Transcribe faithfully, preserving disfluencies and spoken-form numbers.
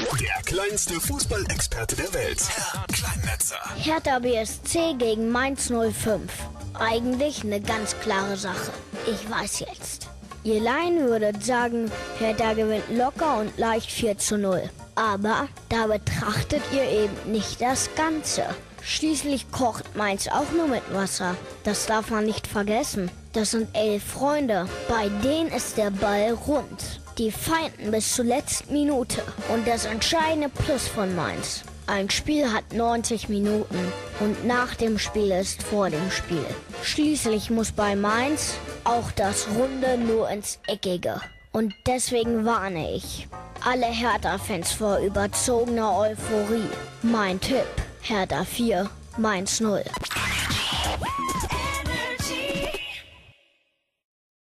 Der kleinste Fußballexperte der Welt, Herr Kleinmetzer. Hertha B S C gegen Mainz null fünf. Eigentlich eine ganz klare Sache. Ich weiß jetzt. Ihr Laien würdet sagen, Hertha gewinnt locker und leicht vier zu null. Aber da betrachtet ihr eben nicht das Ganze. Schließlich kocht Mainz auch nur mit Wasser. Das darf man nicht vergessen. Das sind elf Freunde. Bei denen ist der Ball rund. Die feinden bis zur letzten Minute. Und das entscheidende Plus von Mainz: ein Spiel hat neunzig Minuten und nach dem Spiel ist vor dem Spiel. Schließlich muss bei Mainz auch das Runde nur ins Eckige. Und deswegen warne ich alle Hertha-Fans vor überzogener Euphorie. Mein Tipp: Hertha vier, Mainz null.